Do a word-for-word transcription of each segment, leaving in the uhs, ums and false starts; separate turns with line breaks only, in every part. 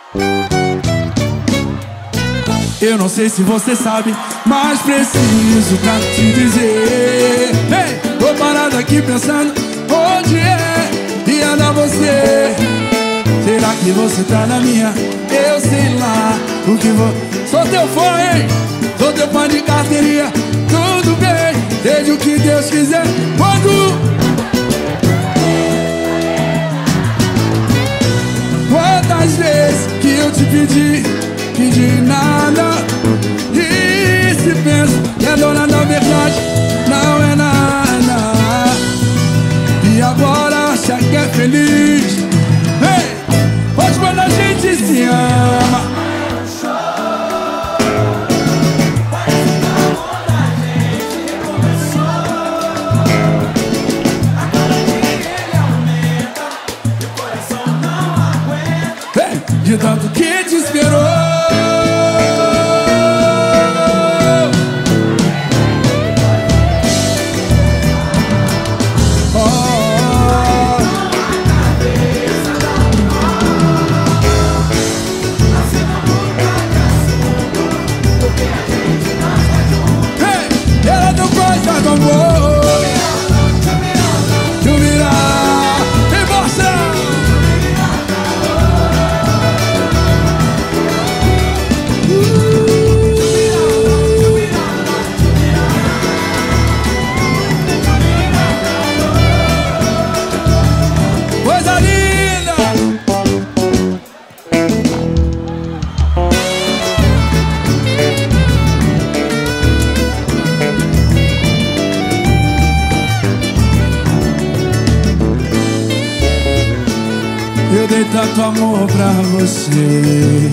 Eu não sei se você sabe, mas preciso pra te dizer. Ei, tô parado aqui pensando onde é e anda você. Será que você tá na minha? Eu sei lá o que vou. Sou teu fã, hein? Sou teu fã de carteirinha. Tudo bem, seja o que Deus quiser. Quando... Quantas vezes que eu te pedi, pedi nada. E se pensa que é dona da verdade, não é nada. E agora acha que é feliz. Ei, pois quando a gente se ama, de tanto que te esperou. Oh, oh. Hey, ela não gosta do amor. Tu virar, tem emoção. Eu dei tanto amor pra você,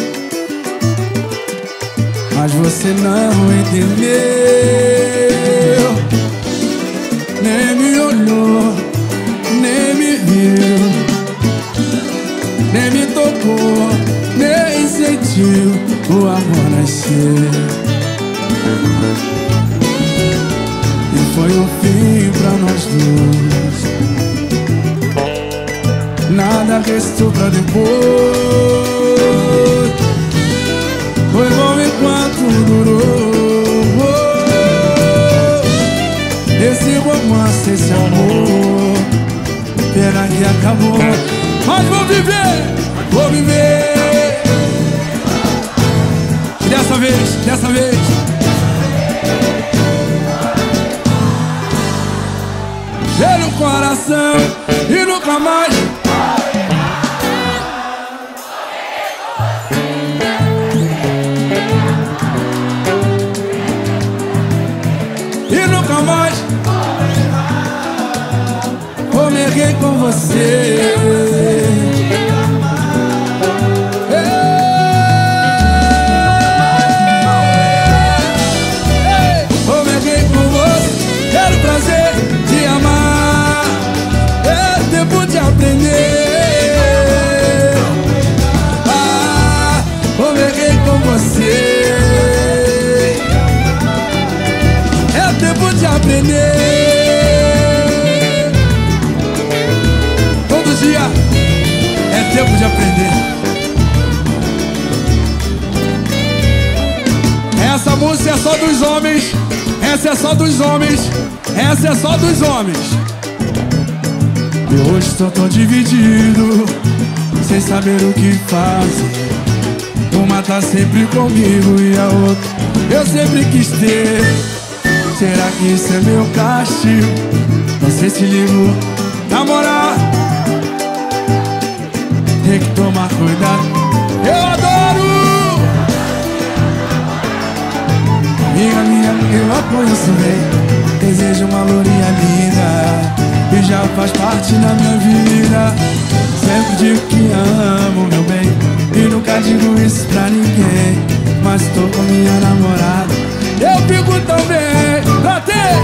mas você não entendeu. Nem me olhou, nem me viu, nem me tocou, nem sentiu o amor nascer. E foi o fim pra nós dois. Nada restou pra depois. Foi bom enquanto durou. Esse romance, esse amor, pena que acabou. Mas vou viver, vou viver. Dessa vez, dessa vez. Pelo coração e nunca mais. E nunca mais vou me erguer com você. Vou me erguer com você. Quero o prazer de amar. É tempo de aprender. Ah, vou me erguer com você. É tempo de aprender. Todo dia é tempo de aprender. Essa música é só dos homens. Essa é só dos homens. Essa é só dos homens. E hoje estou tão dividido, sem saber o que fazer. Uma tá sempre comigo e a outra eu sempre quis ter. Será que isso é meu castigo? Não sei se ligo. Namorar tem que tomar cuidado. Eu adoro. Amiga minha, eu a conheço bem. Desejo uma lourinha linda e já faz parte da minha vida. Sempre digo que amo, meu bem, e nunca digo isso pra ninguém. Mas tô com minha namorada, eu fico tão bem. Batei!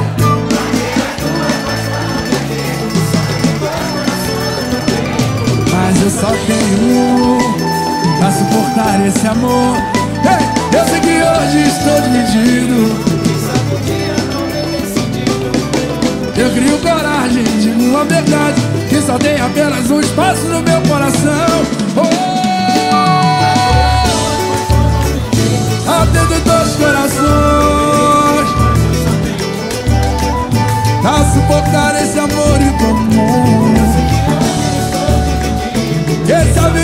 Mas eu só tenho um pra suportar esse amor. Hey, eu sei que hoje estou dividido. Eu crio coragem, digo a verdade, que só tem apenas um espaço no meu coração. Oh! Esse é o